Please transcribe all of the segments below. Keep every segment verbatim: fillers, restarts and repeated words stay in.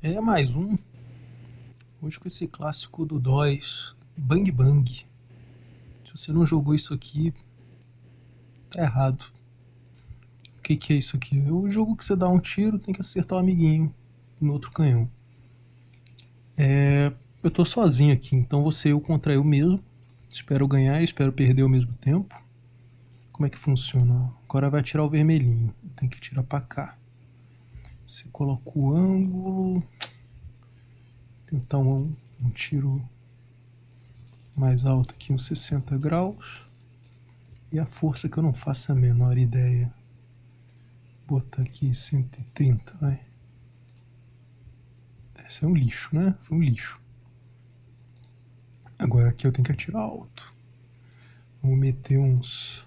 É mais um. Hoje com esse clássico do DOS, Bang Bang. Se você não jogou isso aqui, tá errado. O que, que é isso aqui? É o jogo que você dá um tiro, tem que acertar o amiguinho no outro canhão. É, eu tô sozinho aqui, então você eu contra eu mesmo. Espero ganhar e espero perder ao mesmo tempo. Como é que funciona? Agora vai atirar o vermelhinho. Tem que tirar pra cá. Você coloca o ângulo. Tentar um, um tiro mais alto aqui, uns sessenta graus. E a força que eu não faço a menor ideia. Vou botar aqui cento e trinta, vai. Esse é um lixo, né? Foi um lixo. Agora aqui eu tenho que atirar alto. Vamos meter uns...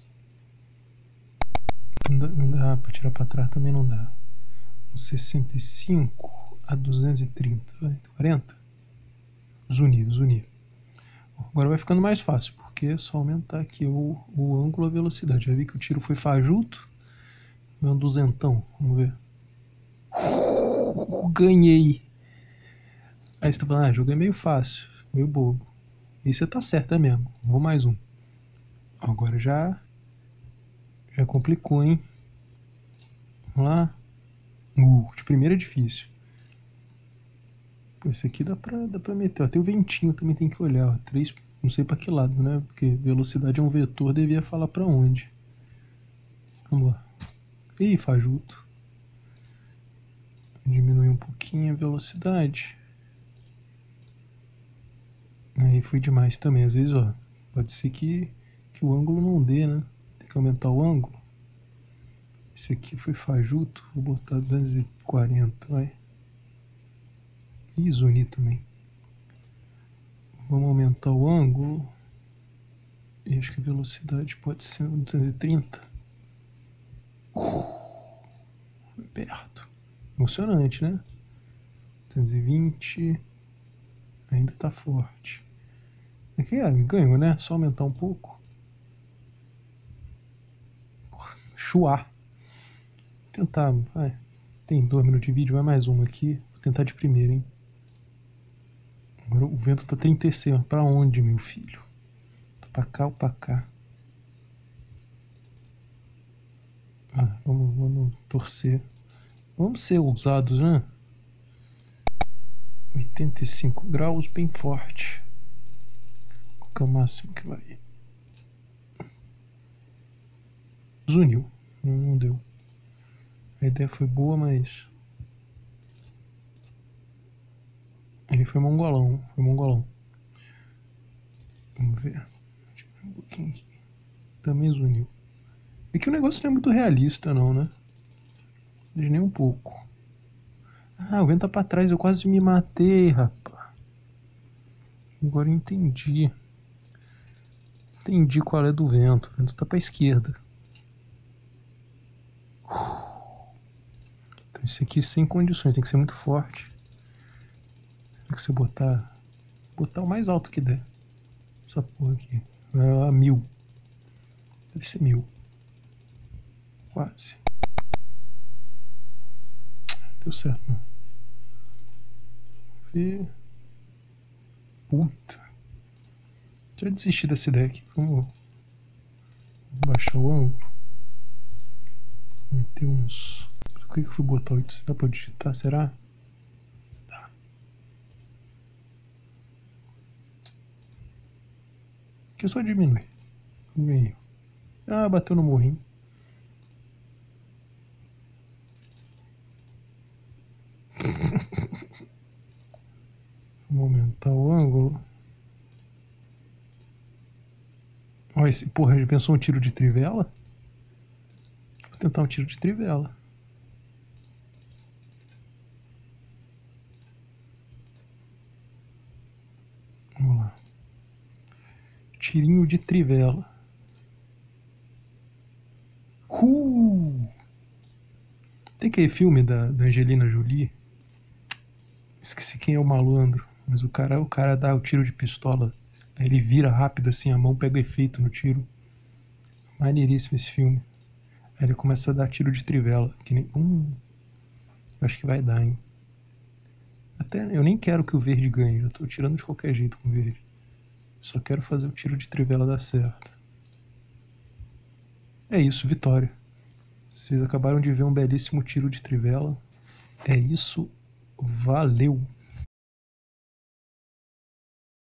Não dá, não dá pra tirar pra trás, também não dá. Uns sessenta e cinco a duzentos e trinta, vai. quarenta? Zunir, zunir. Agora vai ficando mais fácil, porque é só aumentar aqui o, o ângulo e a velocidade. Já vi que o tiro foi fajuto. É um duzentão, vamos ver. Uh, ganhei! Aí você tá falando, ah, jogo é meio fácil, meio bobo. E você tá certo, é mesmo. Vou mais um. Agora já... Já complicou, hein? Vamos lá. Uh, de primeira é difícil. Pô, esse aqui dá pra, dá pra meter. Ó, tem o ventinho, também tem que olhar. Ó. Três, não sei pra que lado, né? Porque velocidade é um vetor, devia falar pra onde. Vamos lá. Ih, fajuto. Diminuir um pouquinho a velocidade. Aí foi demais também. Às vezes, ó, pode ser que, que o ângulo não dê, né? Tem que aumentar o ângulo. Esse aqui foi fajuto. Vou botar duzentos e quarenta, vai. E zunir também. Vamos aumentar o ângulo. E acho que a velocidade pode ser duzentos e trinta. Uh, foi perto. Emocionante, né? duzentos e vinte. Ainda tá forte. Aqui é, ganhou, né? Só aumentar um pouco. Porra, chuar. Vou tentar. Vai. Tem dois minutos de vídeo, vai mais uma aqui. Vou tentar de primeira, hein? Agora o vento tá trinta e seis. Mas pra onde, meu filho? Tô pra cá ou pra cá? Ah, vamos, vamos torcer. Vamos ser ousados, né? oitenta e cinco graus, bem forte. Qual que é o máximo que vai? Zuniu. Não, não deu. A ideia foi boa, mas... Ele foi mongolão. Foi mongolão. Vamos ver. Um pouquinho aqui. Também zuniu. É que o negócio não é muito realista, não, né? De nem um pouco. Ah, o vento tá pra trás. Eu quase me matei, rapaz. Agora eu entendi. Entendi qual é do vento. O vento tá pra esquerda. Então esse aqui sem condições. Tem que ser muito forte. Tem que você botar... Botar o mais alto que der. Essa porra aqui. É a mil. Deve ser mil. Quase. Deu certo, não. Ver. Puta. Já desisti dessa ideia aqui. Vamos, Vamos baixar o ângulo. Meter uns... Por que que eu fui botar oito? Dá pra digitar? Será? Dá. Aqui só diminui. Ganhei. Ah, bateu no morrinho. Vamos aumentar o ângulo. Olha esse, porra, já pensou um tiro de trivela? Vou tentar um tiro de trivela. Vamos lá. Tirinho de trivela. Uh! Tem aquele filme da, da Angelina Jolie. Esqueci quem é o malandro. Mas o cara, o cara dá o tiro de pistola. Aí ele vira rápido assim, a mão pega efeito no tiro. Maneiríssimo esse filme. Aí ele começa a dar tiro de trivela. Que nem... Hum, eu acho que vai dar, hein? Até eu nem quero que o verde ganhe, eu tô tirando de qualquer jeito com o verde. Só quero fazer o tiro de trivela dar certo. É isso, vitória. Vocês acabaram de ver um belíssimo tiro de trivela. É isso, valeu!